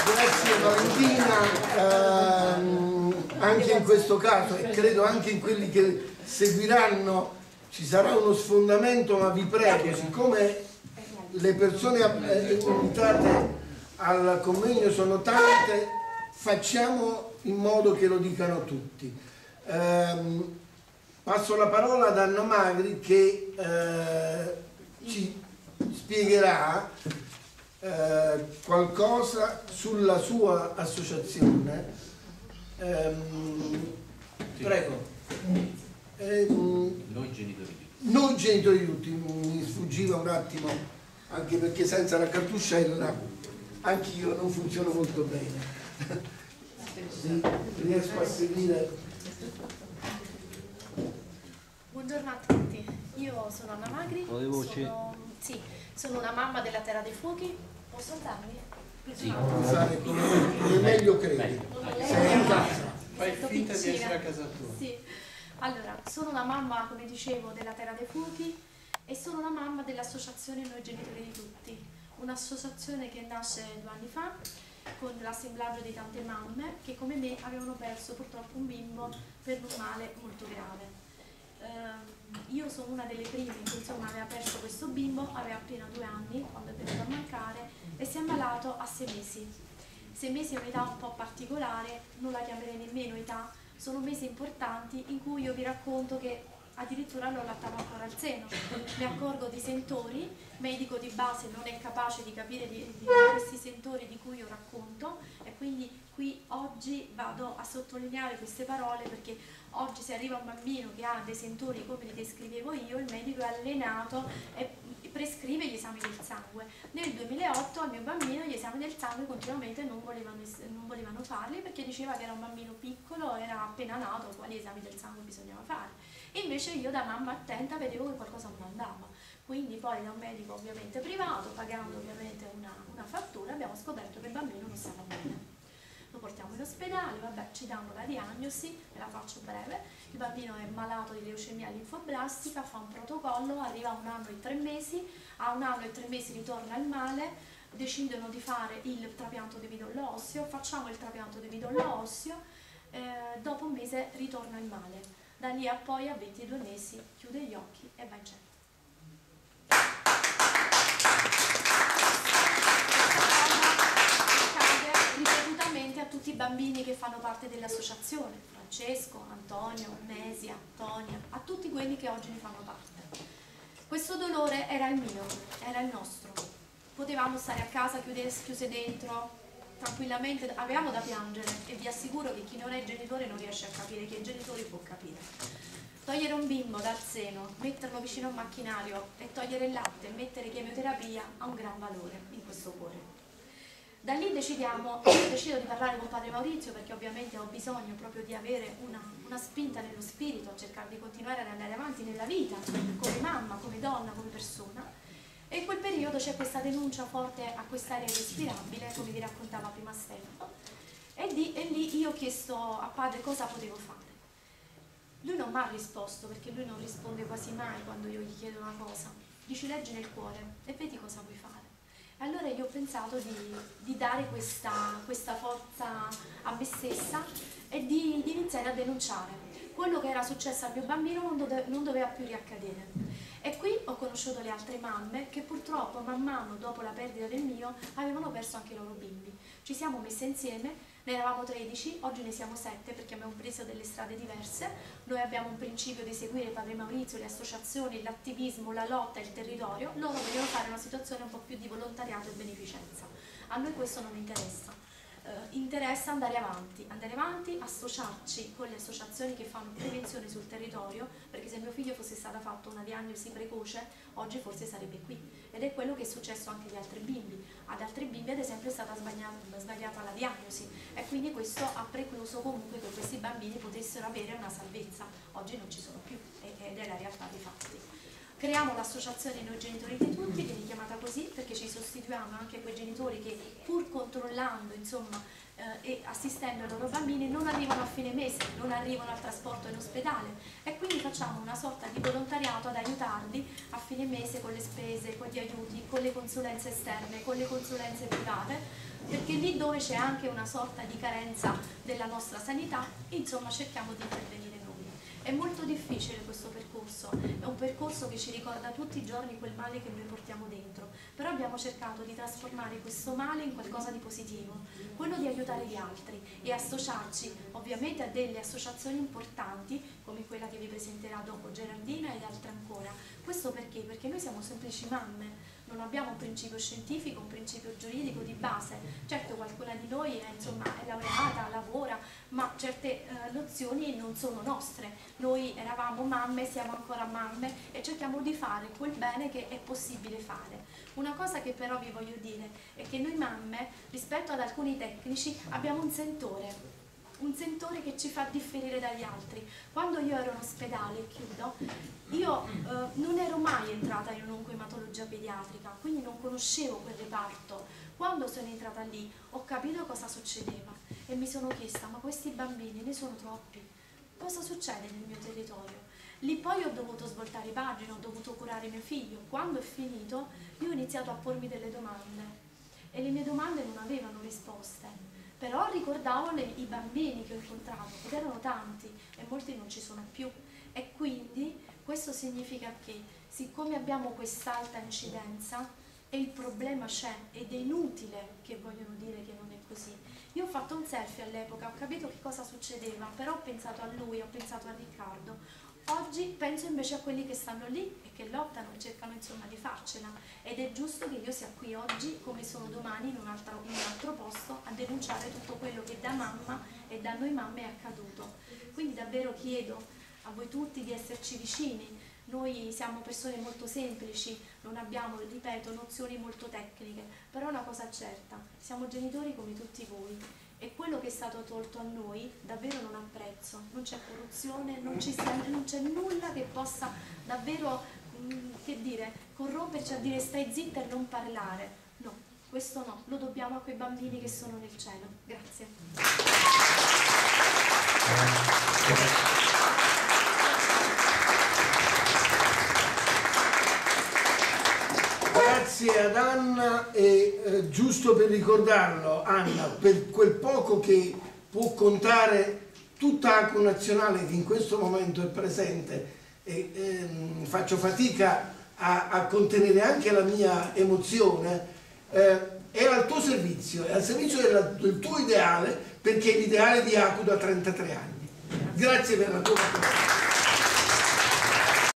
Grazie Valentina, anche in questo caso e credo anche in quelli che seguiranno ci sarà uno sfondamento, ma vi prego, siccome le persone invitate al convegno sono tante, facciamo in modo che lo dicano tutti. Passo la parola ad Anna Magri che ci spiegherà qualcosa sulla sua associazione. Prego. Noi genitori di tutti. Noi genitori di tutti, mi sfuggiva un attimo, anche perché senza la cartuscella anch'io non funziono molto bene. Sì, riesco a seguire. Buongiorno a tutti, io sono Anna Magri, sono una mamma della Terra dei Fuochi. Posso alzarmi? Sì. Fare come meglio credi. Sei in casa. Fai finta di essere a casa tua. Sì. Allora, sono una mamma, come dicevo, della Terra dei Fuochi e sono una mamma dell'associazione Noi Genitori di Tutti, un'associazione che nasce 2 anni fa con l'assemblaggio di tante mamme che come me avevano perso purtroppo un bimbo per un male molto grave. Io sono una delle prime che insomma aveva perso questo bimbo, aveva appena 2 anni quando è venuto a mancare e si è ammalato a 6 mesi. 6 mesi è un'età un po' particolare, non la chiamerei nemmeno età, sono mesi importanti in cui io vi racconto che addirittura lo allattavo ancora al seno, mi accorgo di sentori, medico di base non è capace di capire di questi sentori di cui io racconto e quindi qui oggi vado a sottolineare queste parole perché oggi se arriva un bambino che ha dei sentori come li descrivevo io, il medico è allenato e prescrive gli esami del sangue. Nel 2008 al mio bambino gli esami del sangue continuamente non volevano farli perché diceva che era un bambino piccolo, era appena nato, quali esami del sangue bisognava fare. E invece io da mamma attenta vedevo che qualcosa non andava. Quindi poi da un medico ovviamente privato, pagando ovviamente una fattura, abbiamo scoperto che il bambino non stava bene. Lo portiamo in ospedale, vabbè, ci danno la diagnosi, ve la faccio breve, il bambino è malato di leucemia linfoblastica, fa un protocollo, arriva a 1 anno e 3 mesi, a 1 anno e 3 mesi ritorna il male, decidono di fare il trapianto di midollo osseo, facciamo il trapianto di midollo osseo, dopo 1 mese ritorna il male, da lì a poi a 22 mesi chiude gli occhi e va in cielo. A tutti i bambini che fanno parte dell'associazione, Francesco, Antonio, Mesia, Tonia, a tutti quelli che oggi ne fanno parte. Questo dolore era il mio, era il nostro. Potevamo stare a casa chiuse dentro, tranquillamente, avevamo da piangere e vi assicuro che chi non è genitore non riesce a capire, chi è genitore può capire. Togliere un bimbo dal seno, metterlo vicino a un macchinario e togliere il latte e mettere chemioterapia ha un gran valore in questo cuore. Da lì decido di parlare con padre Maurizio perché ovviamente ho bisogno proprio di avere una spinta nello spirito, a cercare di continuare ad andare avanti nella vita, come mamma, come donna, come persona. E in quel periodo c'è questa denuncia forte a quest'area irrespirabile, come vi raccontava prima Stefano, e lì io ho chiesto a padre cosa potevo fare. Lui non mi ha risposto perché lui non risponde quasi mai quando io gli chiedo una cosa. Dici leggi nel cuore e vedi cosa vuoi fare. Allora io ho pensato di dare questa forza a me stessa e di iniziare a denunciare. Quello che era successo al mio bambino non doveva più riaccadere. E qui ho conosciuto le altre mamme che purtroppo man mano dopo la perdita del mio avevano perso anche i loro bimbi. Ci siamo messe insieme, ne eravamo 13, oggi ne siamo 7 perché abbiamo preso delle strade diverse. Noi abbiamo un principio di seguire padre Maurizio, le associazioni, l'attivismo, la lotta, il territorio. Loro vogliono fare una situazione un po' più di volontariato e beneficenza. A noi questo non interessa. Interessa andare avanti, associarci con le associazioni che fanno prevenzione sul territorio, perché se mio figlio fosse stata fatta una diagnosi precoce, oggi forse sarebbe qui. Ed è quello che è successo anche agli altri bimbi. Ad altri bimbi ad esempio è stata sbagliata la diagnosi e quindi questo ha precluso comunque che questi bambini potessero avere una salvezza. Oggi non ci sono più ed è la realtà dei fatti. Creiamo l'associazione Noi Genitori di Tutti, viene chiamata così perché ci sostituiamo anche a quei genitori che pur controllando insomma, e assistendo ai loro bambini non arrivano a fine mese, non arrivano al trasporto in ospedale e quindi facciamo una sorta di volontariato ad aiutarli a fine mese con le spese, con gli aiuti, con le consulenze esterne, con le consulenze private, perché lì dove c'è anche una sorta di carenza della nostra sanità, insomma cerchiamo di intervenire noi. È molto difficile questo percorso, è un percorso che ci ricorda tutti i giorni quel male che noi portiamo dentro, però abbiamo cercato di trasformare questo male in qualcosa di positivo, quello di aiutare gli altri e associarci ovviamente a delle associazioni importanti come quella che vi presenterà dopo Geraldina ed altre ancora. Questo perché? Perché noi siamo semplici mamme, non abbiamo un principio scientifico, un principio giuridico di base. Certo, qualcuna di noi è laureata, lavora, ma certe nozioni non sono nostre. Noi eravamo mamme, siamo ancora mamme e cerchiamo di fare quel bene che è possibile fare. Una cosa che però vi voglio dire è che noi mamme, rispetto ad alcuni tecnici, abbiamo un sentore che ci fa differire dagli altri. Quando io ero in ospedale, chiudo, io non ero mai entrata in un'oncoematologia pediatrica, quindi non conoscevo quel reparto. Quando sono entrata lì ho capito cosa succedeva e mi sono chiesta: ma questi bambini ne sono troppi? Cosa succede nel mio territorio? Lì poi ho dovuto svoltare pagina, ho dovuto curare mio figlio. Quando è finito io ho iniziato a pormi delle domande e le mie domande non avevano risposte. Però ricordavo i bambini che ho incontrato, ed erano tanti e molti non ci sono più, e quindi questo significa che siccome abbiamo quest'alta incidenza e il problema c'è ed è inutile che vogliono dire che non è così. Io ho fatto un selfie all'epoca, ho capito che cosa succedeva, però ho pensato a lui, ho pensato a Riccardo. Oggi penso invece a quelli che stanno lì e che lottano e cercano insomma di farcela, ed è giusto che io sia qui oggi come sono domani in un altro posto a denunciare tutto quello che da mamma e da noi mamme è accaduto. Quindi davvero chiedo a voi tutti di esserci vicini. Noi siamo persone molto semplici, non abbiamo, ripeto, nozioni molto tecniche, però una cosa certa, siamo genitori come tutti voi. E quello che è stato tolto a noi davvero non ha prezzo, non c'è corruzione, non c'è nulla che possa davvero, che dire, corromperci a dire stai zitta e non parlare. No, questo no, lo dobbiamo a quei bambini che sono nel cielo. Grazie. Grazie ad Anna e giusto per ricordarlo, Anna, per quel poco che può contare tutta ACU Nazionale che in questo momento è presente e faccio fatica a contenere anche la mia emozione, è al tuo servizio, è al servizio del tuo ideale, perché è l'ideale di ACU da 33 anni. Grazie per la tua attenzione.